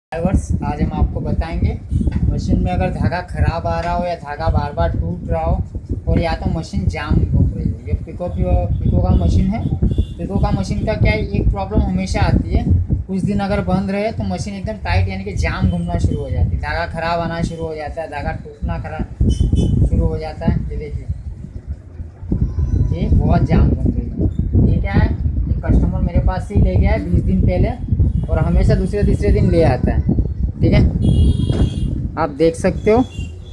Drivers, आज हम आपको बताएंगे मशीन में अगर धागा खराब आ रहा हो या धागा बार बार टूट रहा हो और या तो मशीन जाम घूम रही हो। ये पिको का मशीन है। पिको का मशीन का क्या है, एक प्रॉब्लम हमेशा आती है, कुछ दिन अगर बंद रहे तो मशीन एकदम टाइट यानी कि जाम घूमना शुरू हो जाती है, धागा खराब आना शुरू हो जाता है, धागा टूटना खराब शुरू हो जाता है। ये देखिए, ये बहुत जाम घूम रही है। ये क्या है, एक कस्टमर मेरे पास से ले गया है 20 दिन पहले और हमेशा दूसरे तीसरे दिन ले आता है। ठीक है, आप देख सकते हो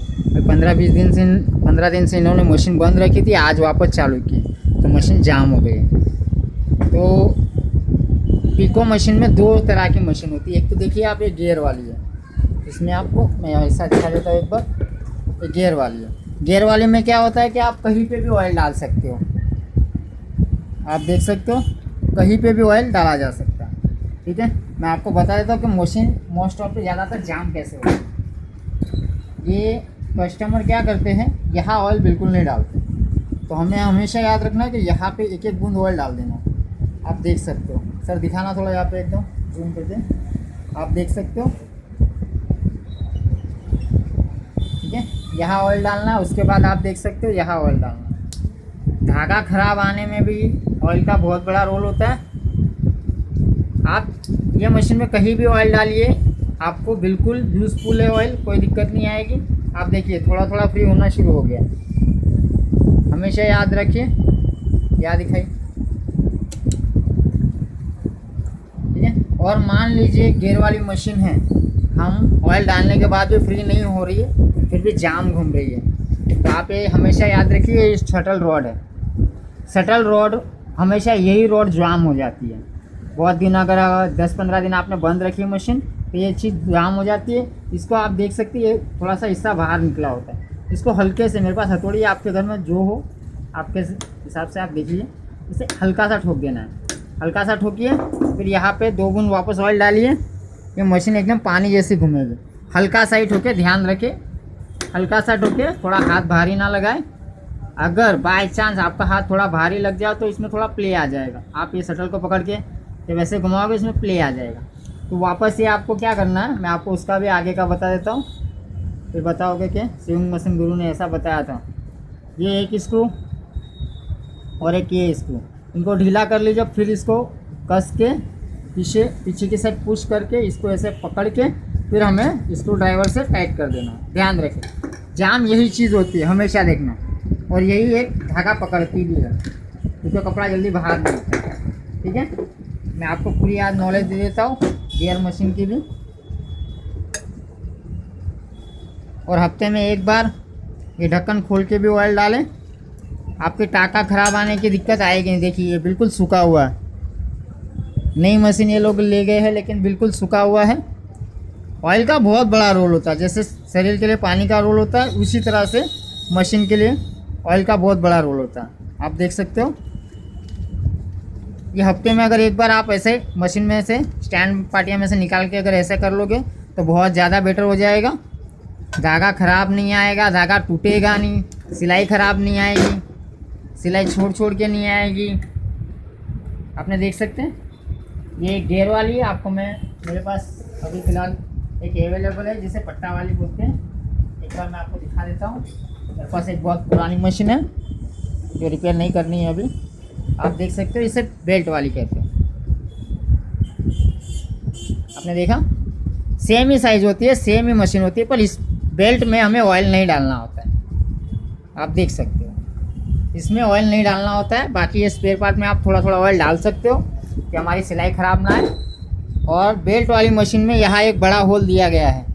15 दिन से इन्होंने मशीन बंद रखी थी, आज वापस चालू की तो मशीन जाम हो गई। तो पिको मशीन में दो तरह की मशीन होती है। एक तो देखिए आप, ये गियर वाली है, इसमें आपको मैं ऐसा दिखा देता हूँ एक बार। ये गियर वाली है। गियर वाले में क्या होता है कि आप कहीं पे भी ऑयल डाल सकते हो। आप देख सकते हो कहीं पे भी ऑयल डाला जा सकता है। ठीक है, मैं आपको बता देता हूँ कि मशीन मोस्ट ऑफ पे ज़्यादातर जाम कैसे होता है। ये कस्टमर क्या करते हैं, यहाँ ऑयल बिल्कुल नहीं डालते, तो हमें हमेशा याद रखना है कि यहाँ पे एक एक बूंद ऑयल डाल देना। आप देख सकते हो, सर दिखाना थोड़ा यहाँ पे एकदम जूम करके, आप देख सकते हो। ठीक है, यहाँ ऑयल डालना है, उसके बाद आप देख सकते हो यहाँ ऑयल डालना है। धागा खराब आने में भी ऑयल का बहुत बड़ा रोल होता है। आप ये मशीन में कहीं भी ऑयल डालिए, आपको बिल्कुल यूज़फुल है ऑयल, कोई दिक्कत नहीं आएगी। आप देखिए थोड़ा थोड़ा फ्री होना शुरू हो गया। हमेशा याद रखिए, याद दिखाई। ठीक है, और मान लीजिए गियर वाली मशीन है, हम ऑयल डालने के बाद भी फ्री नहीं हो रही है, फिर भी जाम घूम रही है, तो आप ये हमेशा याद रखिए, ये शटल रॉड है। शटल रॉड हमेशा यही रॉड जाम हो जाती है। बहुत दिन अगर 10-15 दिन आपने बंद रखी है मशीन, तो ये चीज़ जाम हो जाती है। इसको आप देख सकते हैं, थोड़ा सा हिस्सा बाहर निकला होता है। इसको हल्के से, मेरे पास हथौड़ी है, आपके घर में जो हो आपके हिसाब से आप देखिए, इसे हल्का सा ठोक देना है। हल्का सा ठोकिए, फिर यहाँ पे 2 बूंद वापस ऑयल डालिए, ये मशीन एकदम पानी जैसी घूमेगी। हल्का सा ही ठोके, ध्यान रखें, हल्का सा ठोके, थोड़ा हाथ भारी ना लगाए। अगर बाय चांस आपका हाथ थोड़ा भारी लग जाए तो इसमें थोड़ा प्ले आ जाएगा। आप ये शटल को पकड़ के जब ऐसे घुमाओगे, इसमें प्ले आ जाएगा। तो वापस ये आपको क्या करना है, मैं आपको उसका भी आगे का बता देता हूँ, फिर बताओगे कि स्विंग मशीन गुरु ने ऐसा बताया था। ये एक स्क्रू और एक ये स्क्रू, इनको ढीला कर लीजिए, फिर इसको कस के पीछे की साइड पुश करके इसको ऐसे पकड़ के फिर हमें स्क्रू ड्राइवर से टाइट कर देना। ध्यान रखें, जाम यही चीज़ होती है, हमेशा देखना। और यही एक धागा पकड़ती भी है, क्योंकि कपड़ा जल्दी बाहर नहीं होता। ठीक है, मैं आपको पूरी आज नॉलेज दे देता हूँ गियर मशीन की भी। और हफ्ते में एक बार ये ढक्कन खोल के भी ऑयल डालें, आपके टाका ख़राब आने की दिक्कत आएगी नहीं। देखिए ये बिल्कुल सूखा हुआ है, नई मशीन ये लोग ले गए हैं लेकिन बिल्कुल सूखा हुआ है। ऑयल का बहुत बड़ा रोल होता है, जैसे शरीर के लिए पानी का रोल होता है, उसी तरह से मशीन के लिए ऑयल का बहुत बड़ा रोल होता है। आप देख सकते हो, ये हफ्ते में अगर एक बार आप ऐसे मशीन में से स्टैंड पार्टिया में से निकाल के अगर ऐसे कर लोगे तो बहुत ज़्यादा बेटर हो जाएगा। धागा ख़राब नहीं आएगा, धागा टूटेगा नहीं, सिलाई ख़राब नहीं आएगी, सिलाई छोड़ के नहीं आएगी। आपने देख सकते हैं, ये गियर वाली है। आपको मेरे पास अभी फ़िलहाल एक अवेलेबल है जिसे पट्टा वाली बोलते हैं। एक बार मैं आपको दिखा देता हूँ। मेरे पास एक बहुत पुरानी मशीन है जो रिपेयर नहीं करनी है अभी। आप देख सकते हो, इसे बेल्ट वाली कहते हैं। आपने देखा, सेम ही साइज़ होती है, सेम ही मशीन होती है, पर इस बेल्ट में हमें ऑयल नहीं डालना होता है। आप देख सकते हो, इसमें ऑयल नहीं डालना होता है। बाकी ये स्पेयर पार्ट में आप थोड़ा थोड़ा ऑयल डाल सकते हो कि हमारी सिलाई ख़राब ना आए। और बेल्ट वाली मशीन में यहाँ एक बड़ा होल दिया गया है,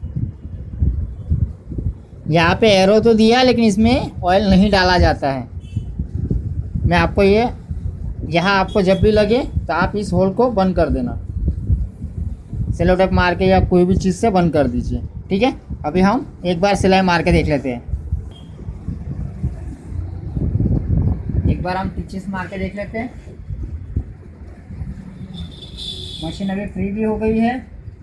यहाँ पे एरो तो दिया लेकिन इसमें ऑयल नहीं डाला जाता है। मैं आपको यहाँ आपको जब भी लगे तो आप इस होल को बंद कर देना, सेलो टेप मार के या कोई भी चीज़ से बंद कर दीजिए। ठीक है, अभी हम एक बार सिलाई मार के देख लेते हैं। एक बार हम टिचेस मार के देख लेते हैं। मशीन अभी फ्री भी हो गई है।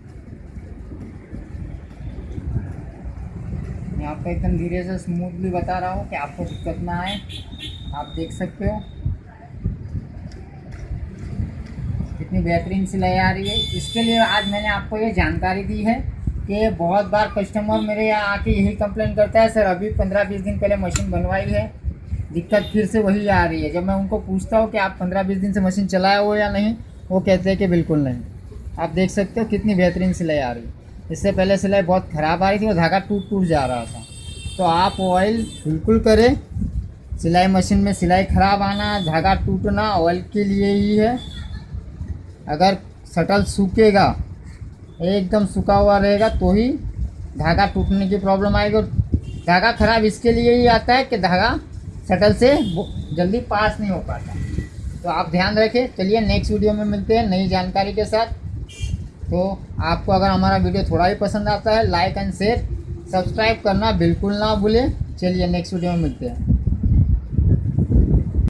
मैं आपको एकदम धीरे से स्मूथली बता रहा हूँ कि आपको दिक्कत ना आए। आप देख सकते हो कितनी बेहतरीन सिलाई आ रही है। इसके लिए आज मैंने आपको ये जानकारी दी है कि बहुत बार कस्टमर मेरे यहाँ आके यही कंप्लेन करता है, सर अभी 15-20 दिन पहले मशीन बनवाई है, दिक्कत फिर से वही आ रही है। जब मैं उनको पूछता हूँ कि आप 15-20 दिन से मशीन चलाए हो या नहीं, वो कहते हैं कि बिल्कुल नहीं। आप देख सकते हो कितनी बेहतरीन सिलाई आ रही है। इससे पहले सिलाई बहुत ख़राब आ रही थी और धागा टूट टूट जा रहा था। तो आप ऑयल बिल्कुल करें। सिलाई मशीन में सिलाई ख़राब आना, धागा टूटना ऑयल के लिए ही है। अगर शटल सूखेगा, एकदम सूखा हुआ रहेगा तो ही धागा टूटने की प्रॉब्लम आएगी। और धागा ख़राब इसके लिए ही आता है कि धागा शटल से जल्दी पास नहीं हो पाता। तो आप ध्यान रखें। चलिए नेक्स्ट वीडियो में मिलते हैं नई जानकारी के साथ। तो आपको अगर हमारा वीडियो थोड़ा भी पसंद आता है, लाइक एंड शेयर सब्सक्राइब करना बिल्कुल ना भूलें। चलिए नेक्स्ट वीडियो में मिलते हैं।